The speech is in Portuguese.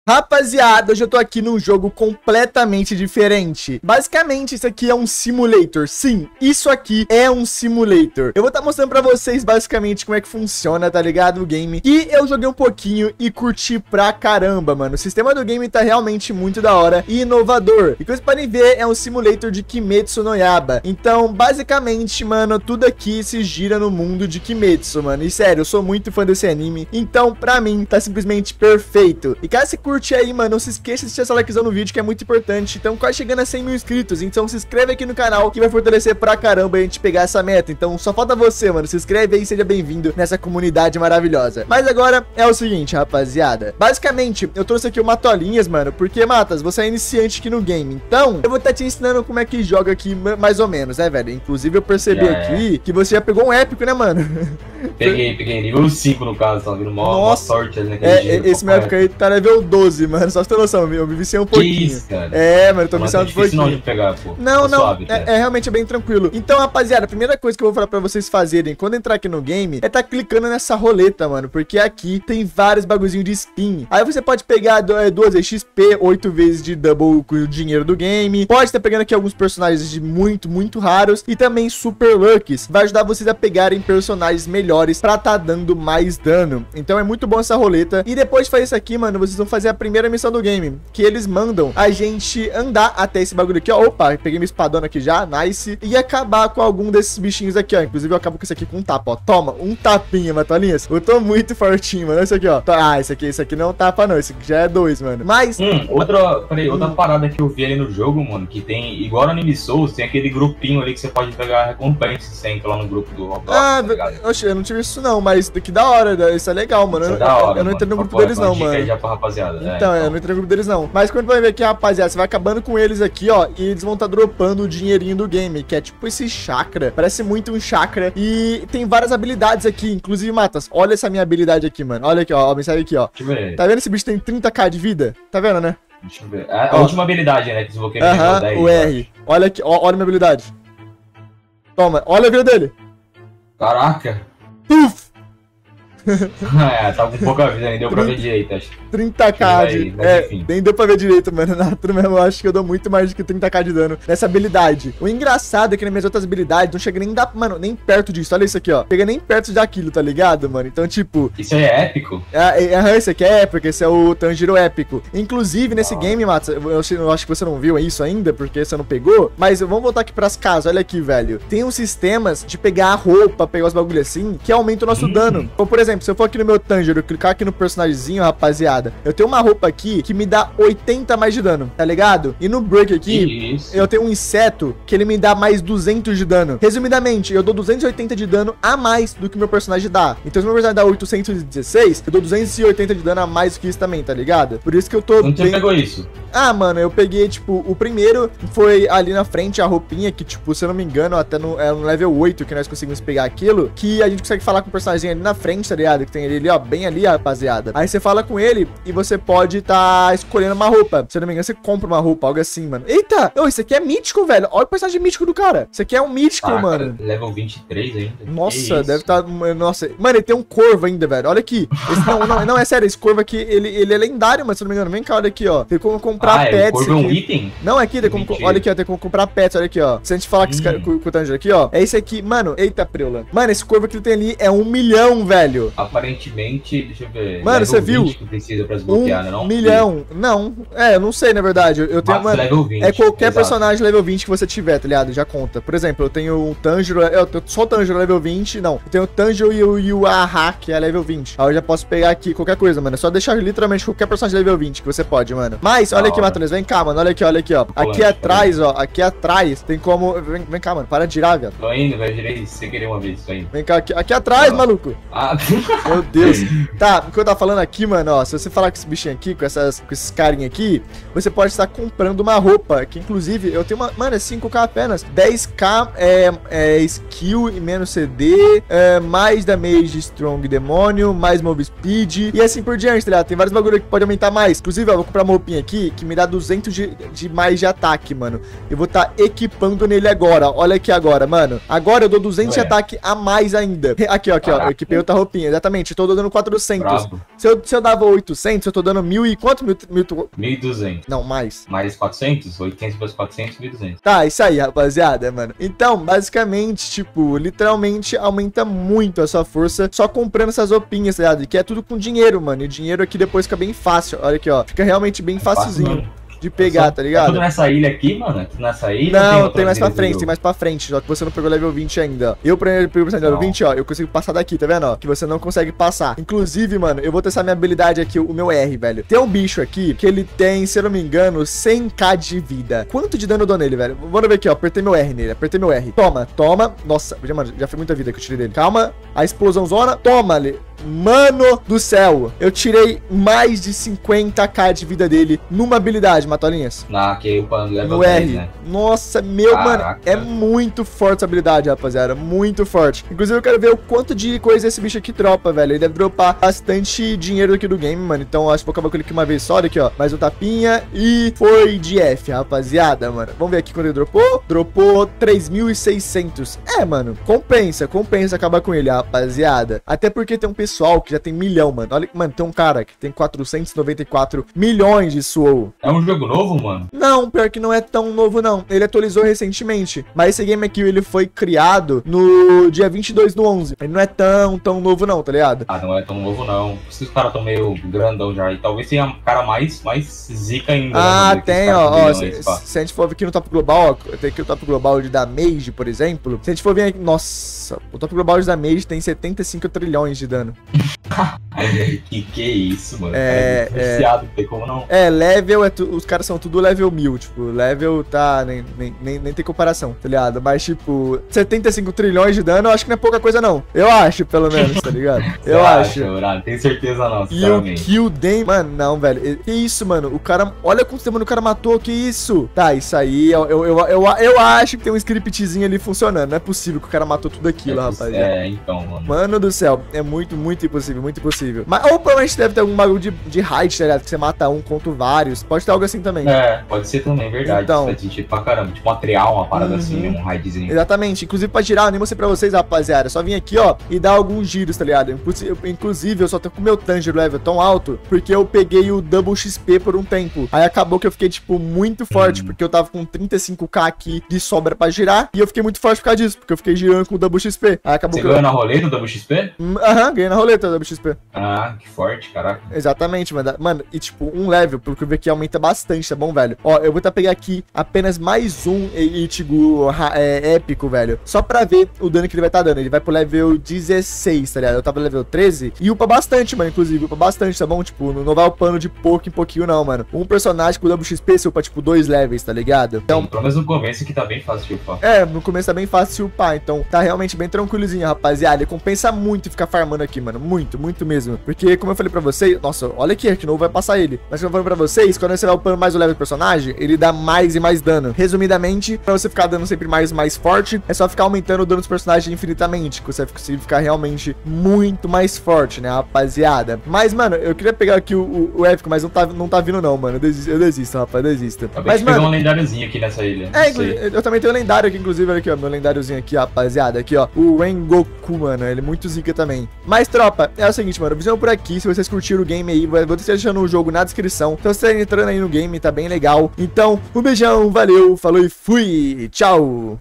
Rapaziada, hoje eu tô aqui num jogo completamente diferente. Basicamente, isso aqui é um simulator. Sim, isso aqui é um simulator. Eu vou estar mostrando pra vocês basicamente como é que funciona, tá ligado? O game. E eu joguei um pouquinho e curti pra caramba, mano. O sistema do game tá realmente muito da hora e inovador. E como vocês podem ver, é um simulator de Kimetsu no Yaiba. Então, basicamente, mano, tudo aqui se gira no mundo de Kimetsu, mano. E sério, eu sou muito fã desse anime. Então, pra mim, tá simplesmente perfeito. E caso você curte aí, mano, não se esqueça de deixar essa likezão no vídeo, que é muito importante. Então, quase chegando a 100 mil inscritos. Então, se inscreve aqui no canal, que vai fortalecer pra caramba a gente pegar essa meta. Então, só falta você, mano. Se inscreve aí e seja bem-vindo nessa comunidade maravilhosa. Mas agora é o seguinte, rapaziada. Basicamente, eu trouxe aqui uma tolinhas, mano, porque, Matas, você é iniciante aqui no game. Então, eu vou estar te ensinando como é que joga aqui, mais ou menos, né, velho? Inclusive, eu percebi aqui que você já pegou um épico, né, mano? Peguei nível 5 no caso, tá vindo mó sorte ali naquele giro. Esse meu épico aí tá level 12, mano, só pra você ter noção, eu me viciei um pouquinho. Que isso, cara? Mano, eu tô viciado um pouquinho. Não de pegar, pô. Não, realmente é bem tranquilo. Então, rapaziada, a primeira coisa que eu vou falar pra vocês fazerem quando entrar aqui no game é tá clicando nessa roleta, mano, porque aqui tem vários bagulhinhos de spin. Aí você pode pegar 2 XP, 8 vezes de double com o dinheiro do game. Pode estar pegando aqui alguns personagens de muito raros e também super lucks. Vai ajudar vocês a pegarem personagens melhores pra tá dando mais dano. Então é muito bom essa roleta. E depois de fazer isso aqui, mano, vocês vão fazer a primeira missão do game, que eles mandam a gente andar até esse bagulho aqui, ó. Opa, peguei minha espadona aqui já, nice. E acabar com algum desses bichinhos aqui, ó. Inclusive eu acabo com isso aqui com um tapa, ó. Toma, um tapinha, Matolinhas. Eu tô muito fortinho, mano. Esse aqui, ó. Ah, esse aqui não é um tapa, não. Esse aqui já é 2, mano. Mas... outra parada que eu vi ali no jogo, mano, que tem, igual no Anime Souls, tem aquele grupinho ali que você pode pegar recompensa, você entra lá no grupo do Roblox, tá ligado? Oxe, eu não tive isso não, mas que da hora, isso é legal, mano. Isso é da hora, eu não entrei no grupo deles não, mano. Já pra rapaziada, então, eu não entrei no grupo deles não. Mas quando vai ver aqui, rapaziada, você vai acabando com eles aqui, ó, e eles vão tá dropando o dinheirinho do game, que é tipo esse chakra. Parece muito um chakra. E tem várias habilidades aqui, inclusive, Matas, olha essa minha habilidade aqui, mano. Olha aqui, ó, mensagem aqui, ó. Deixa eu ver. Tá vendo esse bicho tem 30k de vida? Tá vendo, né? Deixa eu ver. A última habilidade, né, que desbloqueia no nível 10. O R. Olha aqui, olha a minha habilidade. Toma, olha a vida dele. Caraca. Puf! Tá com pouca vida, nem deu pra ver direito, acho. 30k nem deu pra ver direito, mano. Na turma eu acho que eu dou muito mais do que 30k de dano nessa habilidade. O engraçado é que nas minhas outras habilidades não chega nem nem perto disso. Olha isso aqui, ó. Chega nem perto daquilo, tá ligado, mano? Então, tipo... Isso aí é épico? Esse aqui é épico, esse é o Tanjiro épico. Inclusive, nesse game, Matos, eu acho que você não viu isso ainda, porque você não pegou. Mas vamos voltar aqui pras casas, olha aqui, velho. Tem uns sistemas de pegar a roupa, pegar os bagulho assim, que aumenta o nosso dano. Então, por exemplo, se eu for aqui no meu Tanjiro, clicar aqui no personagemzinho, rapaziada, eu tenho uma roupa aqui que me dá 80 mais de dano, tá ligado? E no break aqui, eu tenho um inseto que ele me dá mais 200 de dano. Resumidamente, eu dou 280 de dano a mais do que o meu personagem dá. Então, se o meu personagem dá 816, eu dou 280 de dano a mais do que isso também, tá ligado? Por isso que eu tô... Onde você pegou isso? Ah, mano, eu peguei, tipo, o primeiro foi ali na frente, a roupinha, que, tipo, se eu não me engano, até no level 8 que nós conseguimos pegar aquilo, que a gente consegue falar com o personagem ali na frente, tá ligado? Que tem ele ali, ó, bem ali, rapaziada. Aí você fala com ele e você pode tá escolhendo uma roupa. Se eu não me engano, você compra uma roupa, algo assim, mano. Eita! Ô, isso aqui é mítico, velho. Olha o personagem mítico do cara. Isso aqui é um mítico, mano. Cara, level 23 ainda. Nossa, deve estar... Nossa. Mano, ele tem um corvo ainda, velho. Olha aqui. Esse, não, é sério. Esse corvo aqui, ele é lendário, mano, se eu não me engano. Vem cá, olha aqui, ó. Tem como comprar pets. O corvo é um item? Não, aqui, tem como... Olha aqui, ó. Tem como comprar pets, olha aqui, ó. Se a gente falar com o Tanjiro aqui, ó. É esse aqui. Mano, eita, preula. Mano, esse corvo que ele tem ali é 1 milhão, velho. Aparentemente, deixa eu ver. Mano, você viu? Que precisa pra desbloquear, 1 milhão. Não, eu não sei, na verdade. Eu tenho, mano, level 20, é qualquer personagem level 20 que você tiver, tá ligado? Já conta. Por exemplo, eu tenho o Tanjiro, eu tenho só o Tanjiro level 20, não. Eu tenho o Tanjiro e o Aha, que é level 20. Aí eu já posso pegar aqui qualquer coisa, mano. É só deixar literalmente qualquer personagem level 20 que você pode, mano. Mas, olha aqui, Matheus, vem cá, mano. Olha aqui, ó. Aqui atrás, ó. Aqui atrás tem como... Vem cá, mano. Para de girar, velho. Tô indo, vai direito. Se você querer uma vez, tô indo. Vem cá, aqui atrás, maluco. Meu Deus. Tá, o que eu tava falando aqui, mano, ó. Se você falar com esse bichinho aqui, com esses carinha aqui, você pode estar comprando uma roupa, que inclusive eu tenho uma... Mano, é 5k apenas. 10k skill e menos CD, mais damage strong demônio, mais move speed, e assim por diante, tá ligado? Tem vários bagulho que pode aumentar mais. Inclusive, ó, vou comprar uma roupinha aqui, ataque, me dá 200 de mais de ataque, mano. Eu vou estar equipando nele agora. Olha aqui agora, mano. Agora eu dou 200 de ataque a mais ainda. Aqui, ó, ó. Eu equipei outra roupinha. Exatamente, eu tô dando 400. Se eu dava 800, eu tô dando 1000 e quanto? 1.200. Não, mais. Mais 400? 800 + 400, 1.200. Tá, isso aí, rapaziada, mano. Então, basicamente, tipo, literalmente aumenta muito a sua força só comprando essas roupinhas, tá ligado? Que é tudo com dinheiro, mano. E o dinheiro aqui depois fica bem fácil. Olha aqui, ó. Fica realmente bem facilzinho de pegar, tá ligado? Tudo nessa ilha aqui, mano? Tudo nessa ilha? Não, tem mais pra frente, tem mais pra frente. Só que você não pegou level 20 ainda. Eu peguei o level 20, ó. Eu consigo passar daqui, tá vendo, ó? Que você não consegue passar. Inclusive, mano, eu vou testar minha habilidade aqui, o meu R, velho. Tem um bicho aqui que ele tem, se eu não me engano, 100k de vida. Quanto de dano eu dou nele, velho? Vamos ver aqui, ó. Apertei meu R nele, apertei meu R. Toma, toma. Nossa, mano, já foi muita vida que eu tirei dele. Calma. A explosão zona. Toma ali. Mano do céu, eu tirei mais de 50k de vida dele numa habilidade, Matolinhas. Que upando level no 10, R. né? Nossa, mano, é muito forte essa habilidade, rapaziada, muito forte. Inclusive, eu quero ver o quanto de coisa esse bicho aqui dropa, velho. Ele deve dropar bastante dinheiro aqui do game, mano. Então, acho que vou acabar com ele aqui uma vez só, aqui, ó. Mais um tapinha e foi de F, rapaziada, mano. Vamos ver aqui quando ele dropou. Dropou 3.600. É, mano, compensa acabar com ele, rapaziada. Até porque tem um pessoal que já tem milhão, mano. Olha, mano, tem um cara que tem 494 milhões de soul. É um jogo novo, mano? Não, pior que não é tão novo, não. Ele atualizou recentemente. Mas esse game aqui, ele foi criado no dia 22/11. Ele não é tão novo, não, tá ligado? Ah, não é tão novo, não. Os caras tão meio grandão já. E talvez tenha um cara mais zica ainda. Ah, né, tem, ó. Se a gente for aqui no top global, ó. Tem aqui o top global de damage, por exemplo. Se a gente for ver aqui. Nossa, o top global de damage tem 75 trilhões de dano. que isso, mano? Viciado, não tem como não. Level, os caras são tudo level 1000, tipo, level tá, nem tem comparação, tá ligado? Mas, tipo, 75 trilhões de dano, eu acho que não é pouca coisa, não. Eu acho, pelo menos, tá ligado? Eu acho. Não tenho certeza, não, e o kill dem, mano, não, velho. Que isso, mano? O cara, olha quanto tempo o cara matou, que isso? Tá, isso aí, eu acho que tem um scriptzinho ali funcionando. Não é possível que o cara matou tudo aquilo, rapaziada. Então, mano. Mano do céu, é muito impossível, muito impossível. Mas, ou provavelmente deve ter algum bagulho de raid, tá ligado? Que você mata um contra vários. Pode ter algo assim também. Pode ser também, verdade. Então, isso é tipo pra caramba. Tipo uma trial, uma parada assim, né? Um raidzinho. Exatamente. Inclusive, pra girar, eu nem mostrei pra vocês, rapaziada. Só vim aqui, ó, e dar alguns giros, tá ligado? Inclusive, eu só tô com o meu Tanger level tão alto, porque eu peguei o Double XP por um tempo. Aí acabou que eu fiquei, tipo, muito forte, porque eu tava com 35k aqui de sobra pra girar, e eu fiquei muito forte por causa disso, porque eu fiquei girando com o Double XP. Aí acabou Você ganhou na roleta o Double XP? Ganhei na roleta o Double XP. Ah, que forte, caraca. Exatamente, mano. Mano, e tipo, um level, pelo que eu vi aqui, aumenta bastante, tá bom, velho? Ó, eu vou pegar aqui apenas mais um Ichigo épico, velho. Só pra ver o dano que ele vai estar dando. Ele vai pro level 16, tá ligado? Eu tava no level 13 e upa bastante, mano, inclusive. Upa bastante, tá bom? Tipo, não vai upando de pouco em pouquinho, não, mano. Um personagem com Double XP se upa, tipo, 2 levels, tá ligado? Então, pelo menos no começo que tá bem fácil de upar. No começo tá bem fácil de upar. Então, tá realmente bem tranquilozinho, rapaziada. E compensa muito ficar farmando aqui, mano. Muito mesmo. Porque, como eu falei pra vocês, nossa, olha aqui, de novo vai passar ele. Mas como eu falei pra vocês, quando você vai upando mais o level do personagem, ele dá mais e mais dano. Resumidamente, pra você ficar dando sempre mais forte, é só ficar aumentando o dano dos personagens infinitamente, que você vai conseguir ficar realmente muito mais forte, né, rapaziada? Mas, mano, eu queria pegar aqui o épico, mas não tá vindo não, mano. Eu desisto, rapaz, desisto. Mas, mano, um lendáriozinho aqui nessa ilha. Eu também tenho um lendário aqui, inclusive, olha aqui, ó, meu lendáriozinho aqui, rapaziada, aqui, ó, o Rengoku, mano, ele é muito zica também. Mas, tropa, é o seguinte, mano, visão por aqui, se vocês curtiram o game aí, vou deixar deixando o jogo na descrição. Então, você tá entrando aí no game, tá bem legal. Então, um beijão, valeu, falou e fui, tchau!